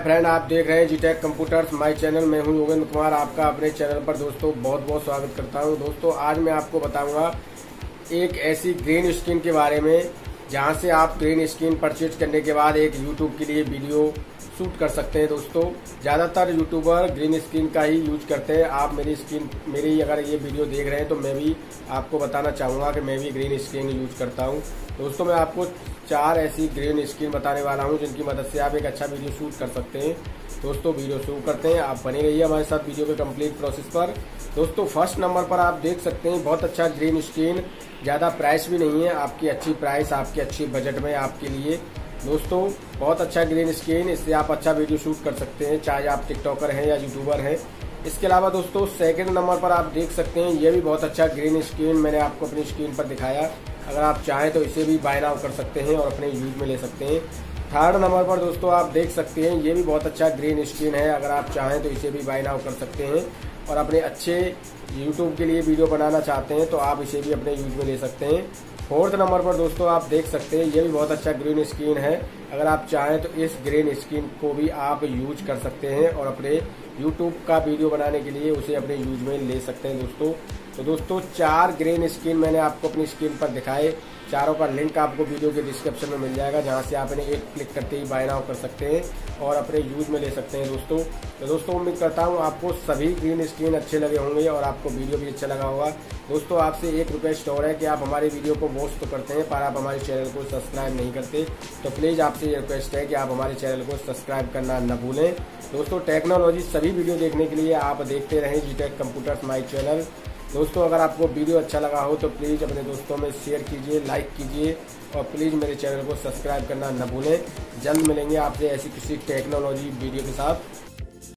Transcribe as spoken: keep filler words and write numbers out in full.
Friend, आप देख रहे हैं G tech computers my channel. मैं हूं योगेंद्र कुमार, आपका अपने चैनल पर दोस्तों बहुत बहुत स्वागत करता हूं। दोस्तों आज मैं आपको बताऊंगा एक ऐसी ग्रीन स्क्रीन के बारे में जहां से आप ग्रीन स्क्रीन परचेज करने के बाद एक यूट्यूब के लिए वीडियो शूट कर सकते हैं। दोस्तों ज्यादातर यूट्यूबर ग्रीन स्क्रीन का ही यूज करते हैं। आप मेरी स्क्रीन मेरी अगर ये वीडियो देख रहे हैं तो मैं भी आपको बताना चाहूंगा कि मैं भी ग्रीन स्क्रीन यूज करता हूं। दोस्तों मैं आपको चार ऐसी ग्रीन स्क्रीन बताने वाला हूं जिनकी मदद से आप एक अच्छा वीडियो शूट कर सकते हैं। दोस्तों वीडियो शुरू करते हैं, आप बने रहिए हमारे साथ वीडियो के कंप्लीट प्रोसेस पर। दोस्तों फर्स्ट नंबर पर आप देख सकते हैं बहुत अच्छा ग्रीन स्क्रीन, ज्यादा प्राइस भी नहीं है, आपकी अच्छी प्राइस आपके अच्छी बजट में आपके लिए। दोस्तों बहुत अच्छा ग्रीन स्क्रीन, इससे आप अच्छा वीडियो शूट कर सकते हैं, चाहे आप टिकटॉकर हैं या यूट्यूबर हैं। इसके अलावा दोस्तों सेकंड नंबर पर आप देख सकते हैं ये भी बहुत अच्छा ग्रीन स्क्रीन मैंने आपको अपनी स्क्रीन पर दिखाया। अगर आप चाहें तो इसे भी बाय नाउ कर सकते हैं और अपने यूज में ले सकते हैं। थर्ड नंबर पर दोस्तों आप देख सकते हैं ये भी बहुत अच्छा ग्रीन स्क्रीन है, अगर आप चाहें तो इसे भी बाय नाउ कर सकते हैं और अपने अच्छे यूट्यूब के लिए वीडियो बनाना चाहते हैं तो आप इसे भी अपने यूज में ले सकते हैं। फोर्थ नंबर पर दोस्तों आप देख सकते हैं ये भी बहुत अच्छा ग्रीन स्क्रीन है, अगर आप चाहें तो इस ग्रीन स्क्रीन को भी आप यूज कर सकते हैं और अपने यूट्यूब का वीडियो बनाने के लिए उसे अपने यूज में ले सकते हैं। दोस्तों तो दोस्तों चार ग्रीन स्क्रीन मैंने आपको अपनी स्क्रीन पर दिखाए, चारों का लिंक आपको वीडियो के डिस्क्रिप्शन में मिल जाएगा, जहां से आप इन्हें एक क्लिक करते ही बाय नाउ कर सकते हैं और अपने यूज में ले सकते हैं। दोस्तों तो दोस्तों उम्मीद करता हूं आपको सभी ग्रीन स्क्रीन अच्छे लगे होंगे और आपको वीडियो भी अच्छा लगा होगा। दोस्तों आपसे एक रिक्वेस्ट और है कि आप हमारे वीडियो को वॉच तो करते हैं पर आप हमारे चैनल को सब्सक्राइब नहीं करते, तो प्लीज आपसे ये रिक्वेस्ट है कि आप हमारे चैनल को सब्सक्राइब करना न भूलें। दोस्तों टेक्नोलॉजी सभी वीडियो देखने के लिए आप देखते रहें G tech computers my channel. दोस्तों अगर आपको वीडियो अच्छा लगा हो तो प्लीज़ अपने दोस्तों में शेयर कीजिए, लाइक कीजिए और प्लीज़ मेरे चैनल को सब्सक्राइब करना न भूलें। जल्द मिलेंगे आपसे ऐसी किसी टेक्नोलॉजी वीडियो के साथ।